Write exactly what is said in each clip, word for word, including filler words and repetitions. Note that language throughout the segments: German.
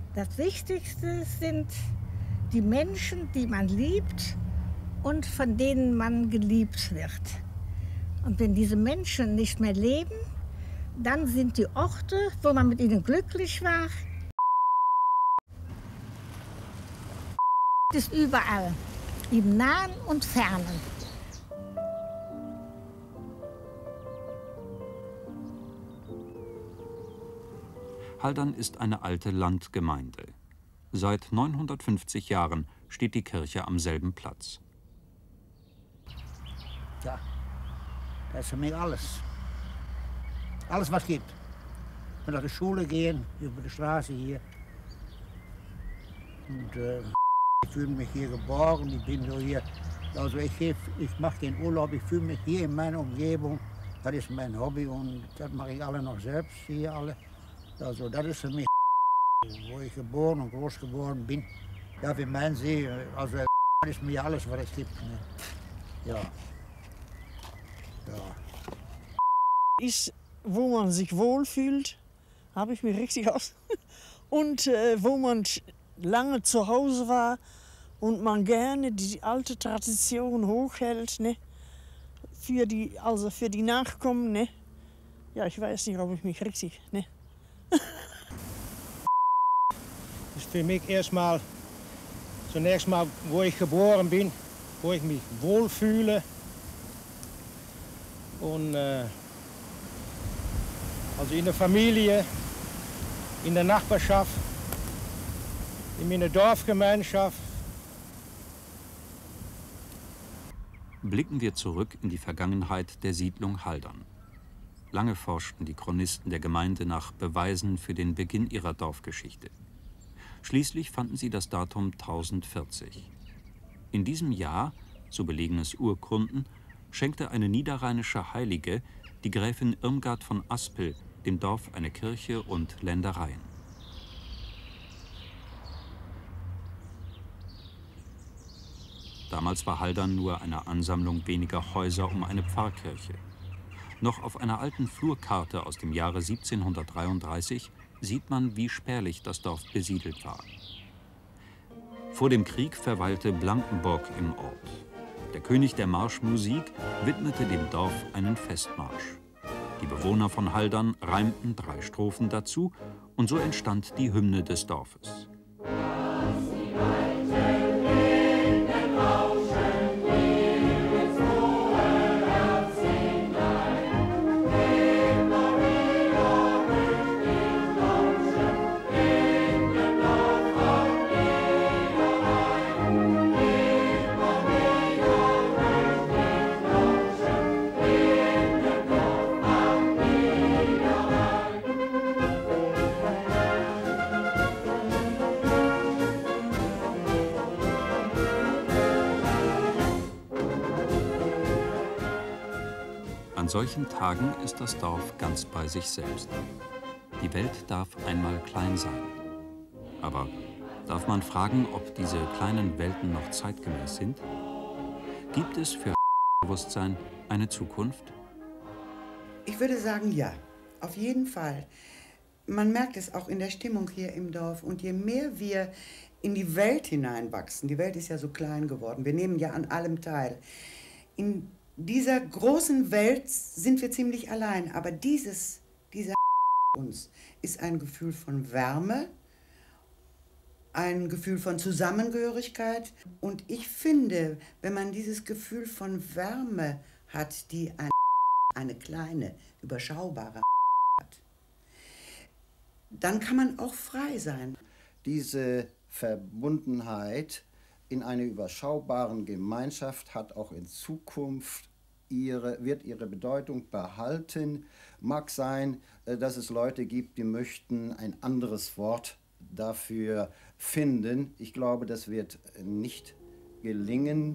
Das Wichtigste sind die Menschen, die man liebt und von denen man geliebt wird. Und wenn diese Menschen nicht mehr leben, dann sind die Orte, wo man mit ihnen glücklich war, ist überall, im Nahen und Fernen. Haldern ist eine alte Landgemeinde. Seit neunhundertfünfzig Jahren steht die Kirche am selben Platz. Ja, das ist für mich alles. Alles, was es gibt. Wir nach der Schule gehen, über die Straße hier. Und äh, ich fühle mich hier geboren, ich bin so hier. Also ich, ich mache den Urlaub, ich fühle mich hier in meiner Umgebung. Das ist mein Hobby und das mache ich alle noch selbst, hier alle. Also das ist für mich, wo ich geboren und groß geworden bin. Ja, wie mein See, also das ist mir alles, was es gibt. Ne? Ja. Ja. Ist, wo man sich wohlfühlt, habe ich mich richtig aus. Und äh, wo man lange zu Hause war und man gerne die alte Tradition hochhält, ne? Für die, also für die Nachkommen, ne? Ja, ich weiß nicht, ob ich mich richtig, ne? Das ist für mich erstmal, zunächst mal, wo ich geboren bin, wo ich mich wohlfühle. Und äh, also in der Familie, in der Nachbarschaft, in meiner Dorfgemeinschaft. Blicken wir zurück in die Vergangenheit der Siedlung Haldern. Lange forschten die Chronisten der Gemeinde nach Beweisen für den Beginn ihrer Dorfgeschichte. Schließlich fanden sie das Datum tausendvierzig. In diesem Jahr, so belegen es Urkunden, schenkte eine niederrheinische Heilige, die Gräfin Irmgard von Aspel, dem Dorf eine Kirche und Ländereien. Damals war Haldern nur eine Ansammlung weniger Häuser um eine Pfarrkirche. Noch auf einer alten Flurkarte aus dem Jahre siebzehnhundertdreiunddreißig sieht man, wie spärlich das Dorf besiedelt war. Vor dem Krieg verweilte Blankenburg im Ort. Der König der Marschmusik widmete dem Dorf einen Festmarsch. Die Bewohner von Haldern reimten drei Strophen dazu und so entstand die Hymne des Dorfes. An solchen Tagen ist das Dorf ganz bei sich selbst. Die Welt darf einmal klein sein. Aber darf man fragen, ob diese kleinen Welten noch zeitgemäß sind? Gibt es für Bewusstsein eine Zukunft? Ich würde sagen, ja, auf jeden Fall. Man merkt es auch in der Stimmung hier im Dorf. Und je mehr wir in die Welt hineinwachsen, die Welt ist ja so klein geworden, wir nehmen ja an allem teil, in dieser großen Welt sind wir ziemlich allein, aber dieses, dieser uns ist ein Gefühl von Wärme, ein Gefühl von Zusammengehörigkeit. Und ich finde, wenn man dieses Gefühl von Wärme hat, die eine, eine kleine, überschaubare hat, dann kann man auch frei sein. Diese Verbundenheit in einer überschaubaren Gemeinschaft hat auch in Zukunft ihre, wird ihre Bedeutung behalten. Mag sein, dass es Leute gibt, die möchten ein anderes Wort dafür finden. Ich glaube, das wird nicht gelingen.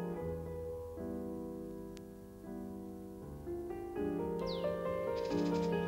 Musik